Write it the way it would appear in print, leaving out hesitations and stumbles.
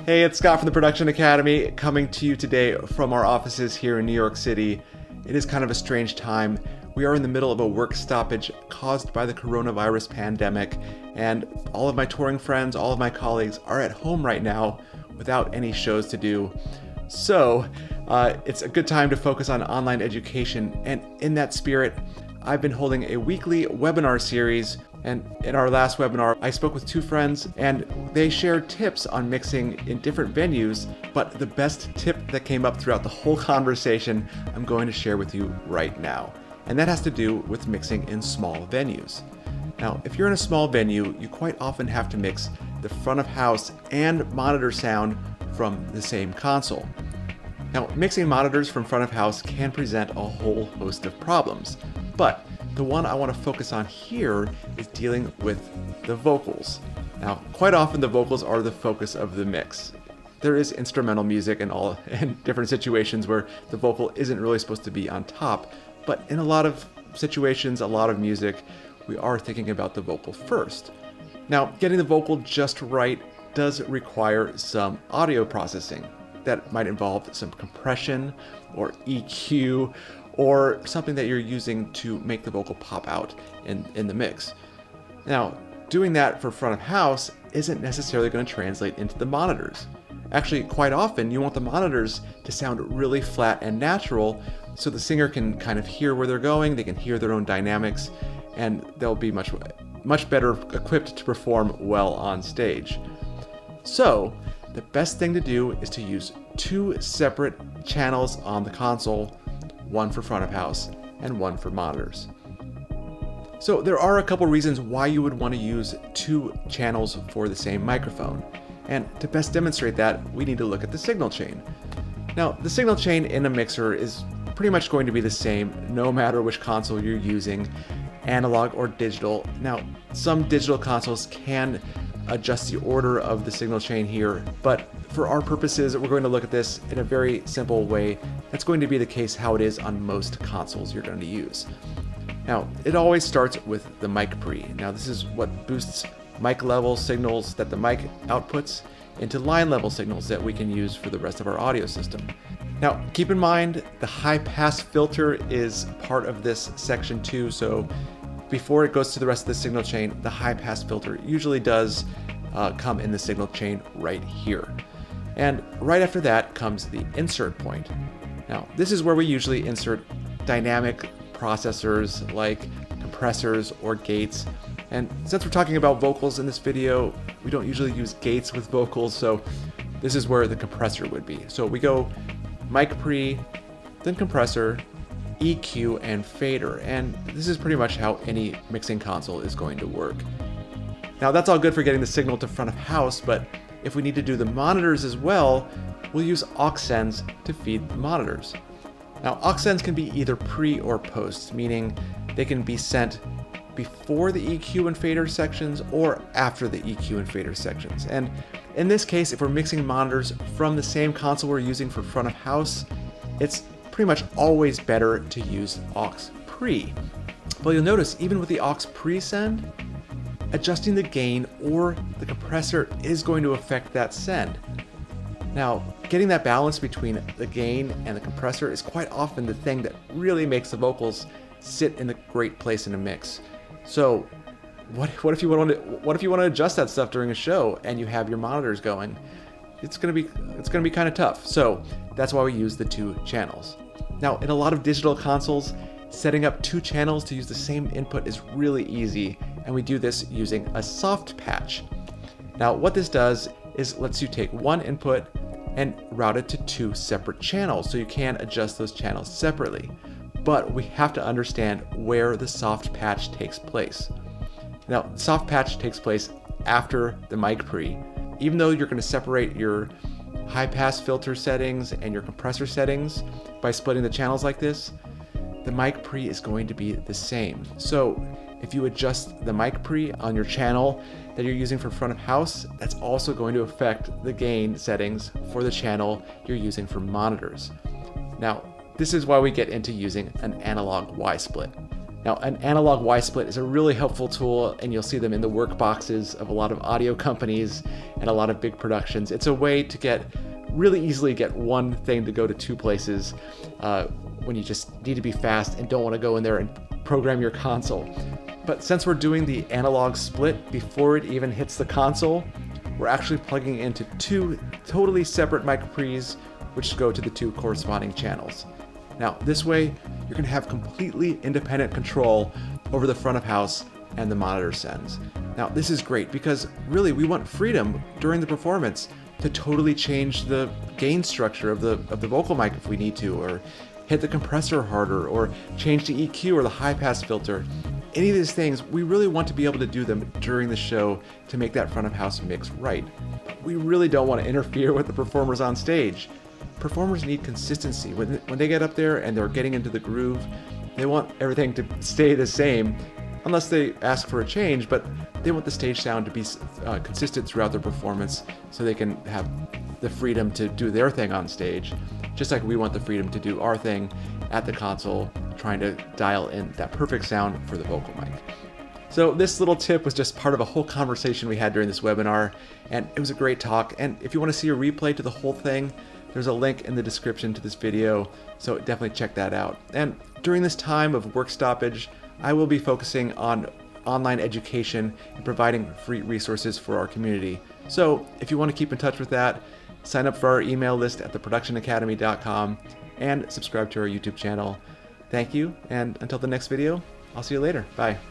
Hey, it's Scott from the Production Academy, coming to you today from our offices here in New York City. It is kind of a strange time. We are in the middle of a work stoppage caused by the coronavirus pandemic, and all of my touring friends, all of my colleagues are at home right now without any shows to do. So it's a good time to focus on online education, and in that spirit, I've been holding a weekly webinar series. And in our last webinar, I spoke with two friends and they shared tips on mixing in different venues, but the best tip that came up throughout the whole conversation, I'm going to share with you right now. And that has to do with mixing in small venues. Now, if you're in a small venue, you quite often have to mix the front of house and monitor sound from the same console. Now, mixing monitors from front of house can present a whole host of problems, but the one I want to focus on here is dealing with the vocals. Now, quite often the vocals are the focus of the mix. There is instrumental music and different situations where the vocal isn't really supposed to be on top, but in a lot of situations, a lot of music, we are thinking about the vocal first. Now, getting the vocal just right does require some audio processing. That might involve some compression or EQ, or something that you're using to make the vocal pop out in the mix. Now, doing that for front of house isn't necessarily going to translate into the monitors. Actually, quite often you want the monitors to sound really flat and natural so the singer can kind of hear where they're going, they can hear their own dynamics, and they'll be much better equipped to perform well on stage. So, the best thing to do is to use two separate channels on the console, one for front of house and one for monitors. So there are a couple reasons why you would want to use two channels for the same microphone. And to best demonstrate that, we need to look at the signal chain. Now, the signal chain in a mixer is pretty much going to be the same no matter which console you're using, analog or digital. Now, some digital consoles can adjust the order of the signal chain here, but for our purposes, we're going to look at this in a very simple way. That's going to be the case how it is on most consoles you're going to use. Now, it always starts with the mic pre. Now, this is what boosts mic level signals that the mic outputs into line level signals that we can use for the rest of our audio system. Now, keep in mind, the high pass filter is part of this section too, so before it goes to the rest of the signal chain, the high pass filter usually does come in the signal chain right here. And right after that comes the insert point. Now, this is where we usually insert dynamic processors like compressors or gates. And since we're talking about vocals in this video, we don't usually use gates with vocals, so this is where the compressor would be. So we go mic pre, then compressor, EQ, and fader, and this is pretty much how any mixing console is going to work. Now, that's all good for getting the signal to front of house, but if we need to do the monitors as well, we'll use aux sends to feed the monitors. Now, aux sends can be either pre or post, meaning they can be sent before the EQ and fader sections or after the EQ and fader sections. And in this case, if we're mixing monitors from the same console we're using for front of house, it's pretty much always better to use aux pre. But you'll notice even with the aux pre send, adjusting the gain or the compressor is going to affect that send. Now, getting that balance between the gain and the compressor is quite often the thing that really makes the vocals sit in the great place in a mix. So what if you want to adjust that stuff during a show and you have your monitors going? It's gonna be kind of tough. So that's why we use the two channels. Now, in a lot of digital consoles, setting up two channels to use the same input is really easy, and we do this using a soft patch. Now, what this does is lets you take one input and route it to two separate channels, so you can adjust those channels separately. But we have to understand where the soft patch takes place. Now, soft patch takes place after the mic pre. Even though you're going to separate your high pass filter settings and your compressor settings by splitting the channels like this, the mic pre is going to be the same. So if you adjust the mic pre on your channel that you're using for front of house, that's also going to affect the gain settings for the channel you're using for monitors. Now, this is why we get into using an analog Y split. Now, an analog Y-split is a really helpful tool, and you'll see them in the work boxes of a lot of audio companies and a lot of big productions. It's a way to really easily get one thing to go to two places when you just need to be fast and don't want to go in there and program your console. But since we're doing the analog split before it even hits the console, we're actually plugging into two totally separate mic pre's, which go to the two corresponding channels. Now, this way, you're going to have completely independent control over the front of house and the monitor sends. Now, this is great because really we want freedom during the performance to totally change the gain structure of the vocal mic if we need to, or hit the compressor harder, or change the EQ or the high pass filter. Any of these things, we really want to be able to do them during the show to make that front of house mix right. But we really don't want to interfere with the performers on stage. Performers need consistency. When they get up there and they're getting into the groove, they want everything to stay the same, unless they ask for a change, but they want the stage sound to be consistent throughout their performance so they can have the freedom to do their thing on stage, just like we want the freedom to do our thing at the console, trying to dial in that perfect sound for the vocal mic. So this little tip was just part of a whole conversation we had during this webinar, and it was a great talk. And if you want to see a replay to the whole thing, there's a link in the description to this video, so definitely check that out. And during this time of work stoppage, I will be focusing on online education and providing free resources for our community. So if you want to keep in touch with that, sign up for our email list at theproductionacademy.com and subscribe to our YouTube channel. Thank you, and until the next video, I'll see you later. Bye.